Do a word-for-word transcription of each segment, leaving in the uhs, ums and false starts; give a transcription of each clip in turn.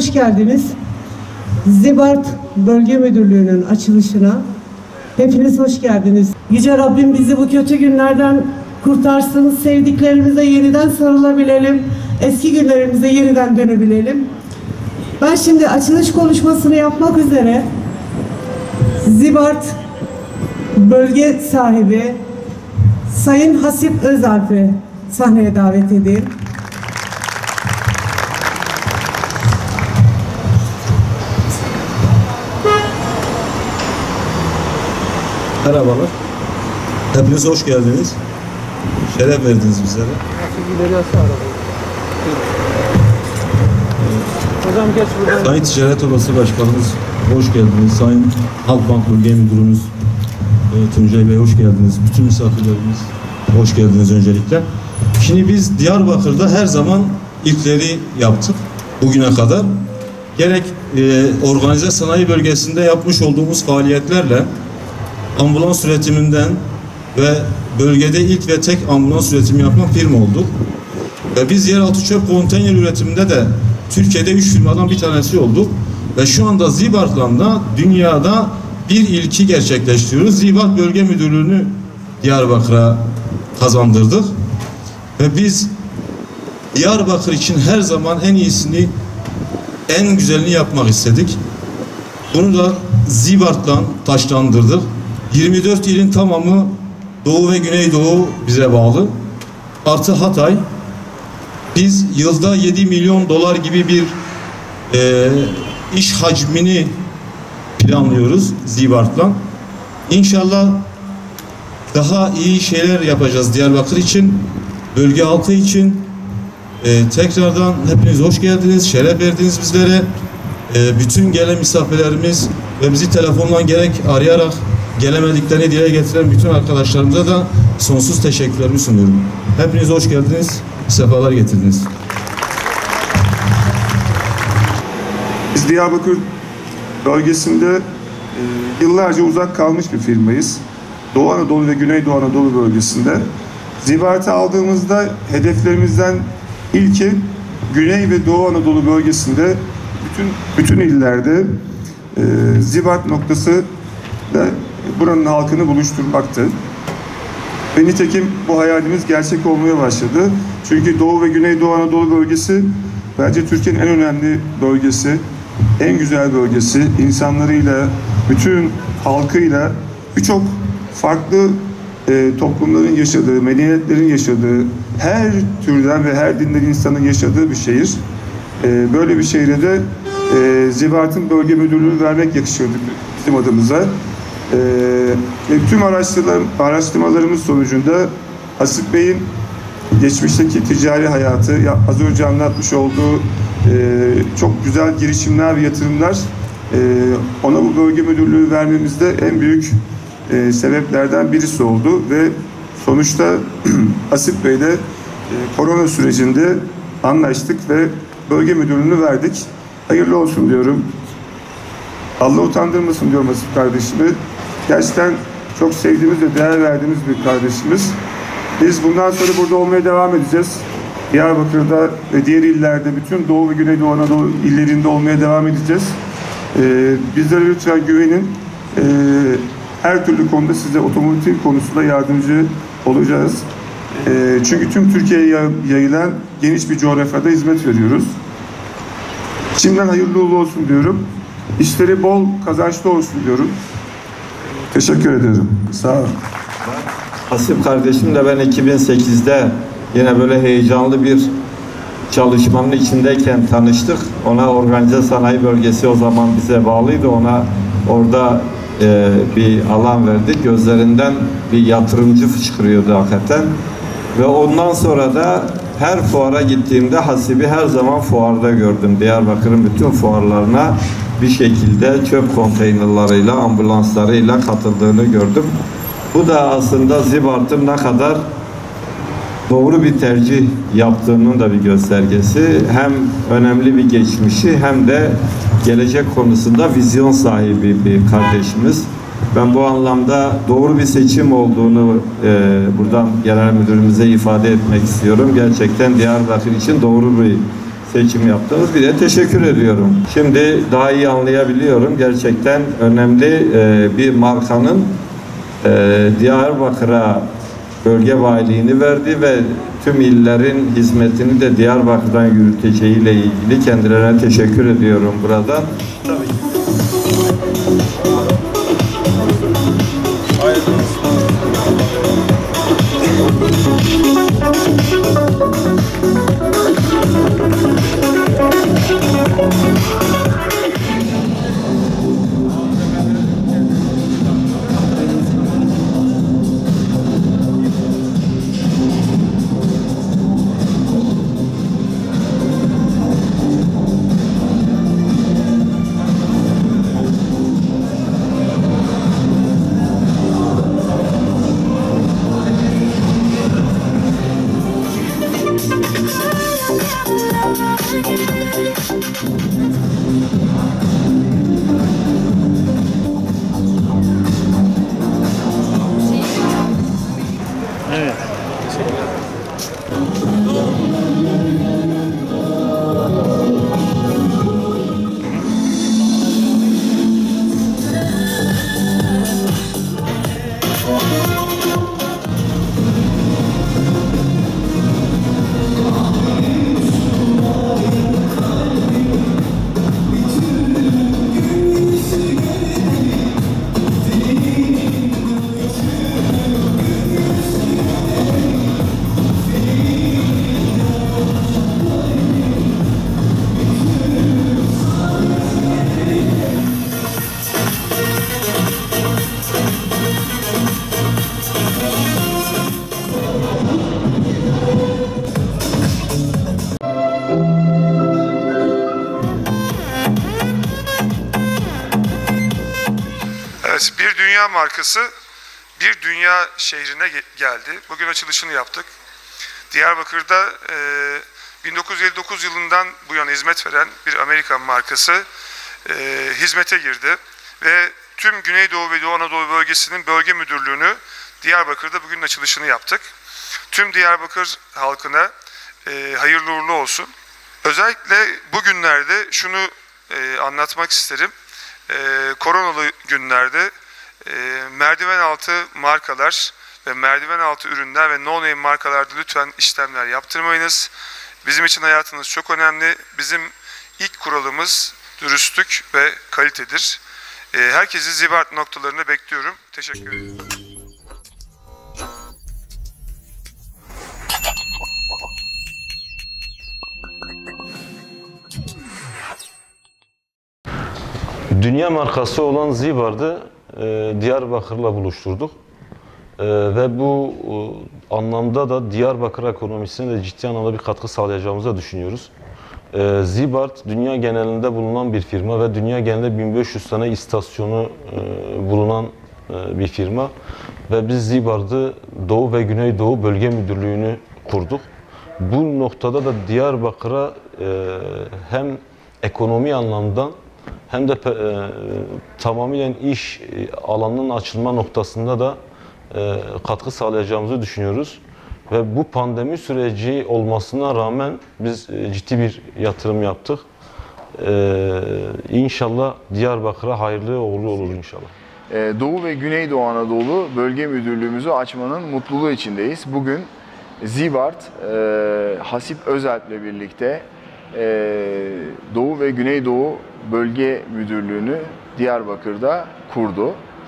hoş geldiniz. Zibart Bölge Müdürlüğü'nün açılışına hepiniz hoş geldiniz. Yüce Rabbim bizi bu kötü günlerden kurtarsın, sevdiklerimize yeniden sarılabilelim, eski günlerimize yeniden dönebilelim. Ben şimdi açılış konuşmasını yapmak üzere Zibart Bölge Sahibi Sayın Hasip Özalp'i sahneye davet edeyim. Merhabalar. Hepiniz hoş geldiniz. Şeref verdiniz bizlere. Sayın Ticaret Odası Başkanımız hoş geldiniz. Sayın Halkbank Bölge Müdürümüz Tuncay Bey hoş geldiniz. Bütün misafirlerimiz hoş geldiniz öncelikle. Şimdi biz Diyarbakır'da her zaman ilkleri yaptık bugüne kadar. Gerek e, organize sanayi bölgesinde yapmış olduğumuz faaliyetlerle ambulans üretiminden ve bölgede ilk ve tek ambulans üretimi yapan firma olduk. Ve biz yeraltı çöp konteyner üretiminde de Türkiye'de üç firmadan bir tanesi olduk. Ve şu anda Zibart'la dünyada bir ilki gerçekleştiriyoruz. Zibart Bölge Müdürlüğü'nü Diyarbakır'a kazandırdık. Ve biz Diyarbakır için her zaman en iyisini, en güzelini yapmak istedik. Bunu da Zibart'la taşlandırdık. yirmi dört ilin tamamı Doğu ve Güneydoğu bize bağlı. Artı Hatay. Biz yılda yedi milyon dolar gibi bir e, iş hacmini planlıyoruz Zibart'la. İnşallah daha iyi şeyler yapacağız Diyarbakır için, bölge halkı için. E, tekrardan hepiniz hoş geldiniz, şeref verdiniz bizlere. E, bütün gelen misafirlerimiz ve bizi telefonla gerek arayarak gelemediklerini dile getiren bütün arkadaşlarımıza da sonsuz teşekkürlerimi sunuyorum. Hepiniz hoş geldiniz, sefalar getirdiniz. Biz Diyarbakır bölgesinde e, yıllarca uzak kalmış bir firmayız. Doğu Anadolu ve Güneydoğu Anadolu bölgesinde. Zibart'ı aldığımızda hedeflerimizden ilki Güney ve Doğu Anadolu bölgesinde bütün bütün illerde e, Zibart noktası da buranın halkını buluşturmaktı. Ve nitekim bu hayalimiz gerçek olmaya başladı. Çünkü Doğu ve Güneydoğu Anadolu bölgesi bence Türkiye'nin en önemli bölgesi, en güzel bölgesi. İnsanlarıyla, bütün halkıyla, birçok farklı e, toplumların yaşadığı, medeniyetlerin yaşadığı, her türden ve her dinden insanın yaşadığı bir şehir. E, böyle bir şehre de e, Zibart'ın bölge müdürlüğünü vermek yakışıyordu bizim adımıza. Ee, tüm araştırmalarımız sonucunda Hasip Bey'in geçmişteki ticari hayatı, az önce anlatmış olduğu e, çok güzel girişimler ve yatırımlar e, ona bu bölge müdürlüğü vermemizde en büyük e, sebeplerden birisi oldu ve sonuçta Hasip Bey'le e, korona sürecinde anlaştık ve bölge müdürlüğünü verdik. Hayırlı olsun diyorum. Allah utandırmasın diyorum Hasip kardeşimi. Gerçekten çok sevdiğimiz ve değer verdiğimiz bir kardeşimiz. Biz bundan sonra burada olmaya devam edeceğiz. Diyarbakır'da ve diğer illerde, bütün Doğu ve Güneydoğu Anadolu illerinde olmaya devam edeceğiz. Ee, bizlere lütfen güvenin. Ee, her türlü konuda size otomotiv konusunda yardımcı olacağız. Ee, çünkü tüm Türkiye'ye yayılan geniş bir coğrafyada hizmet veriyoruz. Şimdiden hayırlı uğurlu olsun diyorum. İşleri bol, kazançlı olsun diyorum. Teşekkür ederim. Sağ olun. Hasip kardeşimle ben iki bin sekizde yine böyle heyecanlı bir çalışmanın içindeyken tanıştık. Ona organize sanayi bölgesi o zaman bize bağlıydı. Ona orada e, bir alan verdik. Gözlerinden bir yatırımcı fışkırıyordu hakikaten. Ve ondan sonra da her fuara gittiğimde Hasip'i her zaman fuarda gördüm. Diyarbakır'ın bütün fuarlarına bir şekilde çöp konteynerlarıyla, ambulanslarıyla katıldığını gördüm. Bu da aslında Zibart'ın ne kadar doğru bir tercih yaptığının da bir göstergesi. Hem önemli bir geçmişi hem de gelecek konusunda vizyon sahibi bir kardeşimiz. Ben bu anlamda doğru bir seçim olduğunu e, buradan genel müdürümüze ifade etmek istiyorum. Gerçekten Diyarbakır için doğru bir seçim yaptınız. Bir de teşekkür ediyorum. Şimdi daha iyi anlayabiliyorum. Gerçekten önemli e, bir markanın e, Diyarbakır'a bölge valiliğini verdi ve tüm illerin hizmetini de Diyarbakır'dan yürüteceğiyle ilgili kendilerine teşekkür ediyorum buradan. Tabii ki. Evet. Evet, bir dünya markası bir dünya şehrine ge- geldi. Bugün açılışını yaptık. Diyarbakır'da e, bin dokuz yüz elli dokuz yılından bu yana hizmet veren bir Amerikan markası e, hizmete girdi. Ve tüm Güneydoğu ve Doğu Anadolu bölgesinin bölge müdürlüğünü Diyarbakır'da bugün açılışını yaptık. Tüm Diyarbakır halkına e, hayırlı uğurlu olsun. Özellikle bugünlerde şunu e, anlatmak isterim. E, koronalı günlerde e, merdiven altı markalar ve merdiven altı ürünler ve no-name markalarda lütfen işlemler yaptırmayınız. Bizim için hayatınız çok önemli. Bizim ilk kuralımız dürüstlük ve kalitedir. E, herkesi Zibart noktalarını bekliyorum. Teşekkür ederim. Dünya markası olan Zibart'ı e, Diyarbakır'la buluşturduk. E, ve bu e, anlamda da Diyarbakır ekonomisine de ciddi anlamda bir katkı sağlayacağımızı düşünüyoruz. E, Zibart dünya genelinde bulunan bir firma ve dünya genelinde bin beş yüz tane istasyonu e, bulunan e, bir firma. Ve biz Zibart'ı Doğu ve Güneydoğu Bölge Müdürlüğü'nü kurduk. Bu noktada da Diyarbakır'a e, hem ekonomi anlamdan hem de e, tamamen iş alanının açılma noktasında da e, katkı sağlayacağımızı düşünüyoruz. Ve bu pandemi süreci olmasına rağmen biz e, ciddi bir yatırım yaptık. E, İnşallah Diyarbakır'a hayırlı uğurlu olur inşallah. Doğu ve Güneydoğu Anadolu Bölge Müdürlüğümüzü açmanın mutluluğu içindeyiz. Bugün Zibart, e, Hasip Özalp'le birlikte e, Doğu ve Güneydoğu Bölge Müdürlüğü'nü Diyarbakır'da kurdu.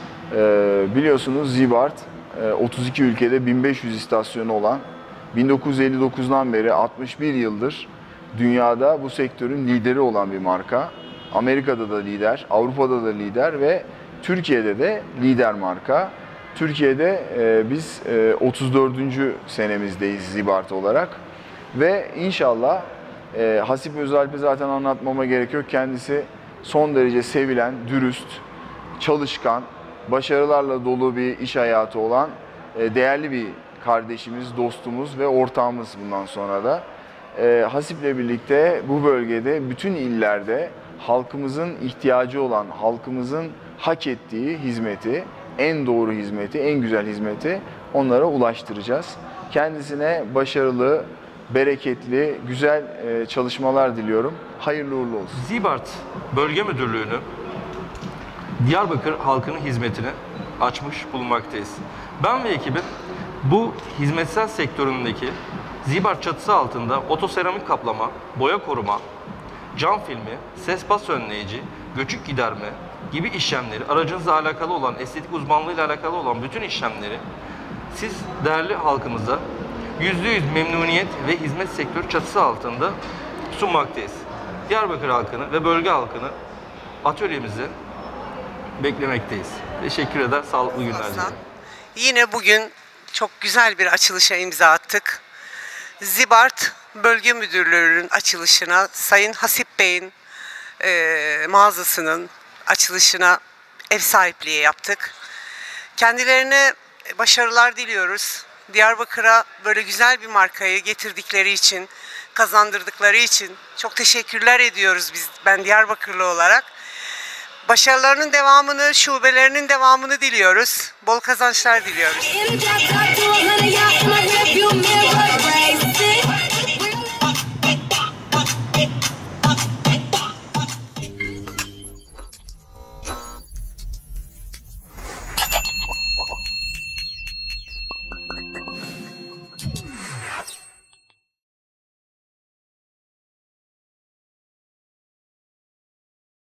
E, biliyorsunuz Zibart, e, otuz iki ülkede bin beş yüz istasyonu olan, bin dokuz yüz elli dokuzdan beri altmış bir yıldır dünyada bu sektörün lideri olan bir marka. Amerika'da da lider, Avrupa'da da lider ve Türkiye'de de lider marka. Türkiye'de e, biz e, otuz dördüncü senemizdeyiz Zibart olarak. Ve inşallah e, Hasip Özalp'i zaten anlatmama gerek yok. Kendisi son derece sevilen, dürüst, çalışkan, başarılarla dolu bir iş hayatı olan e, değerli bir kardeşimiz, dostumuz ve ortağımız bundan sonra da. E, Hasip'le birlikte bu bölgede bütün illerde halkımızın ihtiyacı olan, halkımızın hak ettiği hizmeti, en doğru hizmeti, en güzel hizmeti onlara ulaştıracağız. Kendisine başarılı, bereketli, güzel e, çalışmalar diliyorum. Hayırlı uğurlu olsun. Zibart Bölge Müdürlüğü'nü Diyarbakır halkının hizmetine açmış bulunmaktayız. Ben ve ekibim bu hizmetsel sektöründeki Zibart çatısı altında otoseramik kaplama, boya koruma, cam filmi, ses bas önleyici, göçük giderme gibi işlemleri, aracınızla alakalı olan, estetik uzmanlığıyla alakalı olan bütün işlemleri siz değerli halkımıza yüzde yüz memnuniyet ve hizmet sektörü çatısı altında sunmaktayız. Diyarbakır halkını ve bölge halkını atölyemize beklemekteyiz. Teşekkür eder, sağlıklı günler dilerim. Yine bugün çok güzel bir açılışa imza attık. Zibart Bölge Müdürlüğü'nün açılışına, Sayın Hasip Bey'in e, mağazasının açılışına ev sahipliği yaptık. Kendilerine başarılar diliyoruz. Diyarbakır'a böyle güzel bir markayı getirdikleri için, kazandırdıkları için çok teşekkürler ediyoruz biz, ben Diyarbakırlı olarak. Başarılarının devamını, şubelerinin devamını diliyoruz. Bol kazançlar diliyoruz.